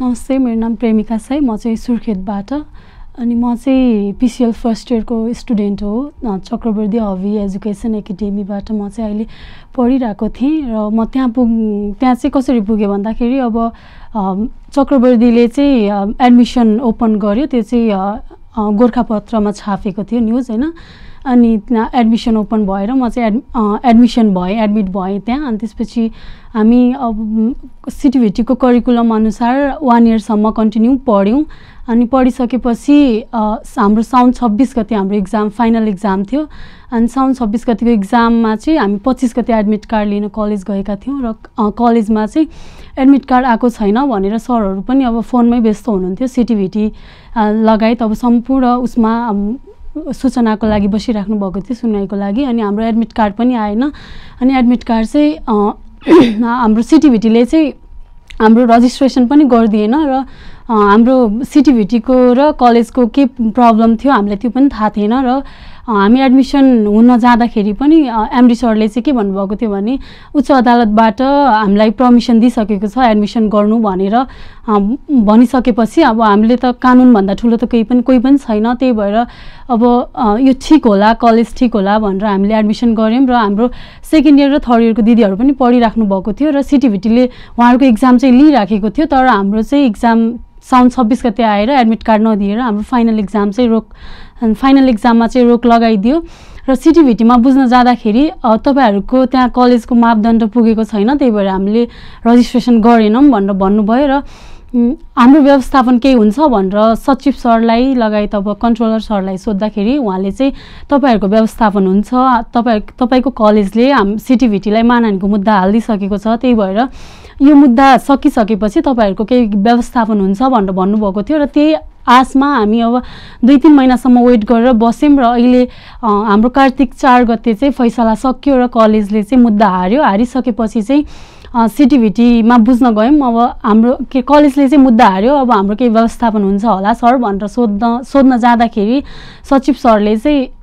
नमस्ते, मेरो नाम प्रेमिका छ। म चाहिँ सुर्खेतबाट अनि म चाहिँ पिसिएल फर्स्ट इयरको स्टुडेन्ट हो। चक्रवर्ती हबी एजुकेसन एकाडेमीबाट म चाहिँ अहिले पढिरहेको थिएँ र म त्यहाँ चाहिँ कसरी पुगेँ भन्दाखेरि अब चक्रवर्तीले चाहिँ एडमिसन ओपन गर्यो। त्यो चाहिँ गोर्खापत्रमा छापेको थियो न्युज हैन। अनि त्यहाँ एडमिसन ओपन भएर म चाहिँ एडमिट भएँ त्यहाँ। अनि त्यसपछि हामी अब सिटिभिटीको करिकुलम अनुसार 1 इयरसम्म कन्टिन्यू पढ्यौँ। अनि पढिसकेपछि हाम्रो साउन 26 गते हाम्रो एक्जाम फाइनल एक्जाम थियो। अनि साउन 26 गतिको एक्जाममा चाहिँ हामी 25 गते एडमिट कार्ड लिन कलेज गएका थियौँ र कलेजमा चाहिँ एडमिट कार्ड आएको छैन भनेर सरहरू पनि अब फोनमै व्यस्त हुनुहुन्थ्यो। सिटिभिटी लगायत अब सम्पूर्ण उसमा सूचनाको लागि बसिराख्नु भएको थियो, सुनाइको लागि। अनि हाम्रो एडमिट कार्ड पनि आएन। अनि एडमिट कार्ड चाहिँ हाम्रो सिटिभिटीले चाहिँ हाम्रो रजिस्ट्रेसन पनि गरिदिएन र हाम्रो सिटिभिटीको र कलेजको के प्रब्लम थियो हामीलाई त्यो पनि थाहा थिएन। र हामी एडमिसन हुन जाँदाखेरि पनि एमडी सरले चाहिँ के भन्नुभएको थियो भने उच्च अदालतबाट हामीलाई पर्मिसन दिइसकेको छ एडमिसन गर्नु भनेर भनिसकेपछि अब हामीले त कानुनभन्दा ठुलो त कोही पनि छैन। त्यही भएर अब यो ठिक होला, कलेज ठिक होला भनेर हामीले एडमिसन गऱ्यौँ। र हाम्रो सेकेन्ड इयर र थर्ड इयरको दिदीहरू पनि पढिराख्नु भएको थियो र सिटिभिटीले उहाँहरूको एक्जाम चाहिँ लिइराखेको थियो। तर हाम्रो चाहिँ एक्जाम साउन 26 गते आएर एडमिट कार्ड नदिएर हाम्रो फाइनल एक्जाममा चाहिँ रोक लगाइदियो। र सिटिभिटीमा बुझ्न जाँदाखेरि तपाईहरूको त्यहाँ कलेजको मापदण्ड पुगेको छैन, त्यही भएर हामीले रजिस्ट्रेसन गरेनौँ भनेर भन्नुभयो। र हाम्रो व्यवस्थापन केही हुन्छ भनेर सचिव सरलाई लगायत अब कन्ट्रोलर सरलाई सोद्धाखेरि उहाँले चाहिँ तपाईहरूको व्यवस्थापन हुन्छ, तपाईको कलेजले सिटिभिटीलाई मानहानिको मुद्दा हालिदिइसकेको छ, त्यही भएर यो मुद्दा सकिसकेपछि तपाईहरूको केही व्यवस्थापन हुन्छ भनेर भन्नुभएको थियो। र त्यही आसमा हामी अब 2-3 महिनासम्म वेट गरेर बस्यौँ। र अहिले हाम्रो कार्तिक 4 गते चाहिँ फैसला सक्यो र कलेजले चाहिँ मुद्दा हारिसकेपछि चाहिँ सिटिभिटीमा बुझ्न गयौँ। अब हाम्रो कलेजले चाहिँ मुद्दा हार्यो, अब हाम्रो केही व्यवस्थापन हुन्छ होला सर भनेर सोध्न जाँदाखेरि सचिव सरले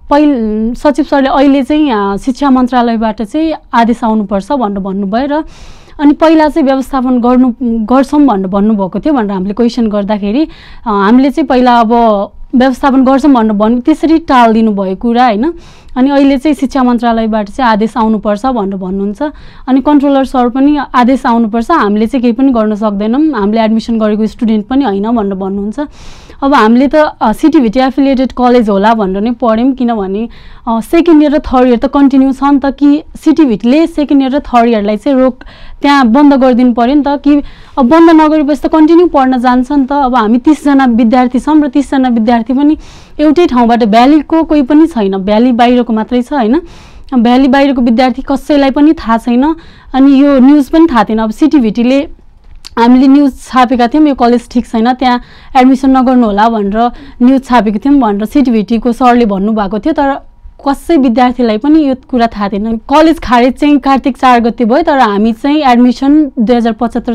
अहिले चाहिँ शिक्षा मन्त्रालयबाट चाहिँ आदेश आउनुपर्छ भनेर भन्नुभयो। र अनि पहिला चाहिँ व्यवस्थापन गर्छौँ भनेर भन्नुभएको थियो भनेर हामीले क्वेसन गर्दाखेरि हामीले चाहिँ पहिला अब व्यवस्थापन गर्छौँ भनेर त्यसरी टालिदिनु भयो कुरा हैन। अनि अहिले चाहिँ शिक्षा मन्त्रालयबाट चाहिँ आदेश आउनुपर्छ भनेर भन्नुहुन्छ। अनि कन्ट्रोलर सर पनि आदेश आउनुपर्छ, हामीले चाहिँ केही पनि गर्न सक्दैनौँ, हामीले एडमिसन गरेको स्टुडेन्ट पनि हैन भनेर भन्नुहुन्छ। अब हामीले त सिटिभिटी एफिलिएटेड कलेज होला भनेर नै पढ्यौँ, किनभने सेकेन्ड इयर र थर्ड इयर त कन्टिन्यू छ नि त। कि सिटिभिटीले सेकेन्ड इयर र थर्ड इयरलाई चाहिँ रोक त्यहाँ बन्द गरिदिनु पर्यो नि त, कि अब बन्द नगरेपछि त कन्टिन्यू पढ्न जान्छ नि त। अब हामी 30 जना विद्यार्थी छौँ र 30 जना विद्यार्थी पनि एउटै ठाउँबाट, भ्यालीको कोही पनि छैन, भ्याली बाहिरको मात्रै छ हैन। भ्याली बाहिरको विद्यार्थी कसैलाई पनि थाहा छैन। अनि यो न्युज पनि थाहा थिएन। अब सिटिभिटीले हामीले न्युज छापेका थियौँ यो कलेज ठिक छैन, त्यहाँ एडमिसन नगर्नु होला भनेर न्युज छापेको थियौँ भनेर सिटिभिटीको सरले भन्नुभएको थियो। तर कसै विद्यार्थीलाई पनि यो कुरा थाहा थिएन। कलेज खारेज चाहिँ कार्तिक 4 गते भयो, तर हामी चाहिँ एडमिसन 2075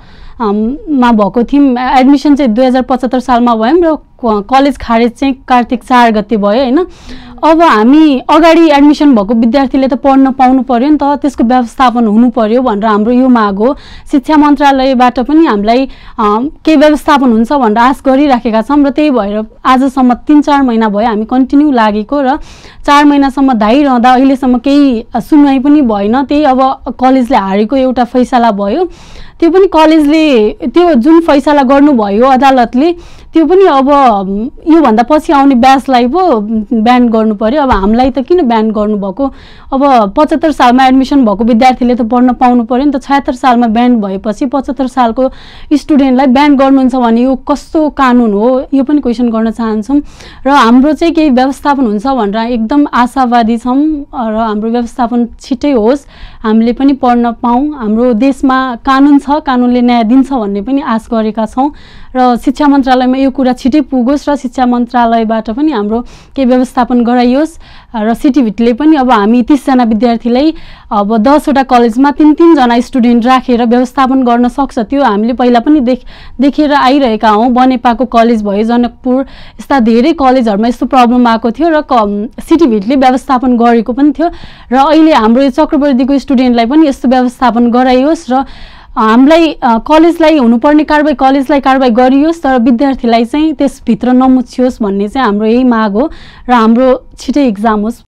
सालमा भएको थियौँ। एडमिसन चाहिँ 2075 सालमा भयौँ र कलेज खारेज चाहिँ कार्तिक 4 गते भयो हैन। अब हामी अगाडि एडमिसन भएको विद्यार्थीले त पढ्न पाउनु पर्यो नि त, त्यसको व्यवस्थापन हुनु पर्यो भनेर हाम्रो यो माग हो। शिक्षा मन्त्रालयबाट पनि हामीलाई केही व्यवस्थापन हुन्छ भनेर आश गरिराखेका छौँ। र त्यही भएर आजसम्म 3-4 महिना भयो हामी कन्टिन्यू लागेको, र 4 महिनासम्म धाइरहँदा अहिलेसम्म केही सुनवाई पनि भएन। त्यही अब कलेजले हारेको एउटा फैसला भयो। त्यो पनि कलेजले त्यो जुन फैसला गर्नुभयो अदालतले त्यो पनि अब योभन्दा पछि आउने ब्याचलाई पो ब्यान गर्नु पर्यो। अब हामीलाई त किन ब्यान गर्नुभएको? अब 75 सालमा एडमिसन भएको विद्यार्थीले त पढ्न पाउनु पर्यो नि त। 76 सालमा ब्यान भएपछि 75 सालको स्टुडेन्टलाई ब्यान गर्नुहुन्छ भने यो कस्तो कानुन हो? यो पनि क्वेसन गर्न चाहन्छौँ। र हाम्रो चाहिँ केही व्यवस्थापन हुन्छ भनेर एकदम आशावादी छौँ र हाम्रो व्यवस्थापन छिटै होस्, हामीले पनि पढ्न पाऊँ, हाम्रो देशमा कानुन छ, कानुनले न्याय दिन्छ भन्ने पनि आश गरेका छौँ। र शिक्षा मन्त्रालयमा यो कुरा छिटै पुगोस् र शिक्षा मन्त्रालयबाट पनि हाम्रो केही व्यवस्थापन गराइयोस्। र सिटिभिटीले पनि अब हामी 30 जना विद्यार्थीलाई अब 10 वटा कलेजमा 3-3 जना स्टुडेन्ट राखेर व्यवस्थापन गर्न सक्छ। त्यो हामीले पहिला पनि देखेर आइरहेका हौँ। बनेपाको कलेज भयो, जनकपुर, यस्ता धेरै कलेजहरूमा यस्तो प्रब्लम आएको थियो र सिटिभिटीले व्यवस्थापन गरेको पनि थियो। र अहिले हाम्रो यो चक्रवर्तीको स्टुडेन्टलाई पनि यस्तो व्यवस्थापन गराइयोस् र हामीलाई कलेजलाई हुनुपर्ने कारबाही कलेजलाई कारबाही गरियोस्, तर विद्यार्थीलाई चाहिँ त्यसभित्र नमुछियोस् भन्ने चाहिँ हाम्रो यही माग हो र हाम्रो छिटै इक्जाम होस्।